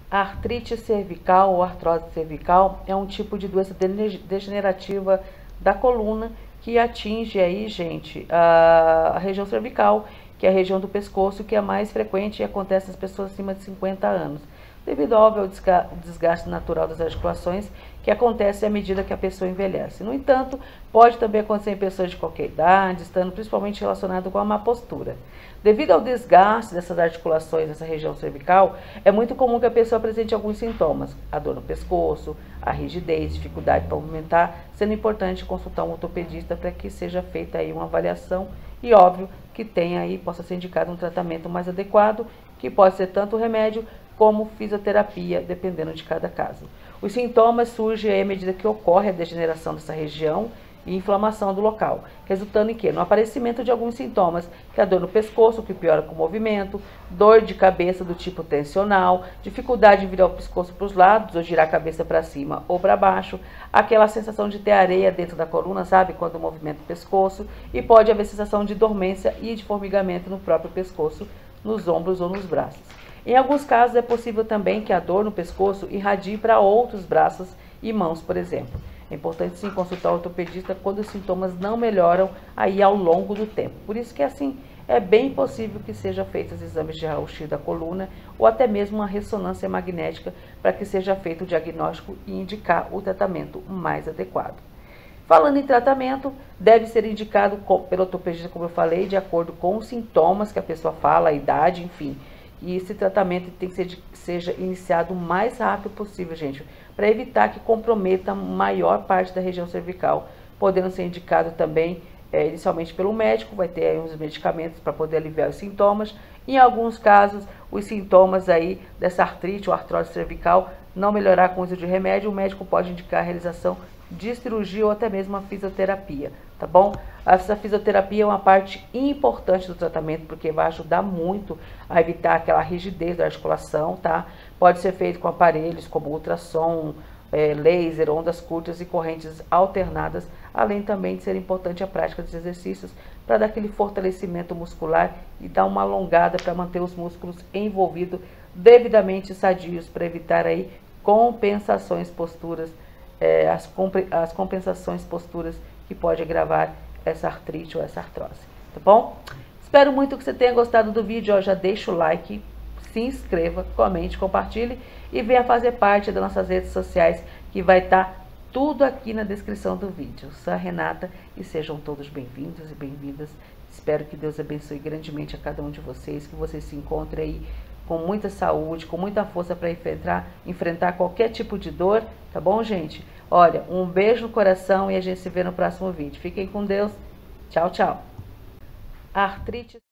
A artrite cervical ou artrose cervical é um tipo de doença degenerativa da coluna que atinge aí, gente, a região cervical, que é a região do pescoço, que é mais frequente e acontece nas pessoas acima de 50 anos, devido óbvio ao desgaste natural das articulações, que acontece à medida que a pessoa envelhece. No entanto, pode também acontecer em pessoas de qualquer idade, estando principalmente relacionado com a má postura. Devido ao desgaste dessas articulações nessa região cervical, é muito comum que a pessoa apresente alguns sintomas: a dor no pescoço, a rigidez, dificuldade para movimentar, sendo importante consultar um ortopedista para que seja feita aí uma avaliação e óbvio que tenha aí, possa ser indicado um tratamento mais adequado, que pode ser tanto remédio como fisioterapia, dependendo de cada caso. Os sintomas surgem aí à medida que ocorre a degeneração dessa região e inflamação do local, resultando em quê? No aparecimento de alguns sintomas, que é a dor no pescoço, que piora com o movimento, dor de cabeça do tipo tensional, dificuldade de virar o pescoço para os lados ou girar a cabeça para cima ou para baixo, aquela sensação de ter areia dentro da coluna, sabe, quando movimenta o pescoço, e pode haver sensação de dormência e de formigamento no próprio pescoço, nos ombros ou nos braços. Em alguns casos é possível também que a dor no pescoço irradie para outros braços e mãos, por exemplo. É importante sim consultar o ortopedista quando os sintomas não melhoram aí ao longo do tempo. Por isso que assim é bem possível que sejam feitos exames de raio-x da coluna ou até mesmo uma ressonância magnética para que seja feito o diagnóstico e indicar o tratamento mais adequado. Falando em tratamento, deve ser indicado pelo ortopedista, como eu falei, de acordo com os sintomas que a pessoa fala, a idade, enfim. E esse tratamento tem que seja iniciado o mais rápido possível, gente, para evitar que comprometa a maior parte da região cervical, podendo ser indicado também, inicialmente pelo médico, vai ter aí uns medicamentos para poder aliviar os sintomas. Em alguns casos, os sintomas aí dessa artrite ou artrose cervical não melhorar com o uso de remédio, o médico pode indicar a realização de cirurgia ou até mesmo a fisioterapia, tá bom? Essa fisioterapia é uma parte importante do tratamento, porque vai ajudar muito a evitar aquela rigidez da articulação, tá? Pode ser feito com aparelhos como ultrassom, laser, ondas curtas e correntes alternadas, além também de ser importante a prática dos exercícios para dar aquele fortalecimento muscular e dar uma alongada para manter os músculos envolvidos devidamente sadios, para evitar aí compensações posturas, as compensações posturas que pode agravar essa artrite ou essa artrose, tá bom? Espero muito que você tenha gostado do vídeo, ó, já deixa o like, se inscreva, comente, compartilhe e venha fazer parte das nossas redes sociais, que vai estar tudo aqui na descrição do vídeo. Eu sou a Renata e sejam todos bem-vindos e bem-vindas. Espero que Deus abençoe grandemente a cada um de vocês, que vocês se encontrem aí com muita saúde, com muita força para enfrentar qualquer tipo de dor, tá bom, gente? Olha, um beijo no coração e a gente se vê no próximo vídeo. Fiquem com Deus. Tchau, tchau. A artrite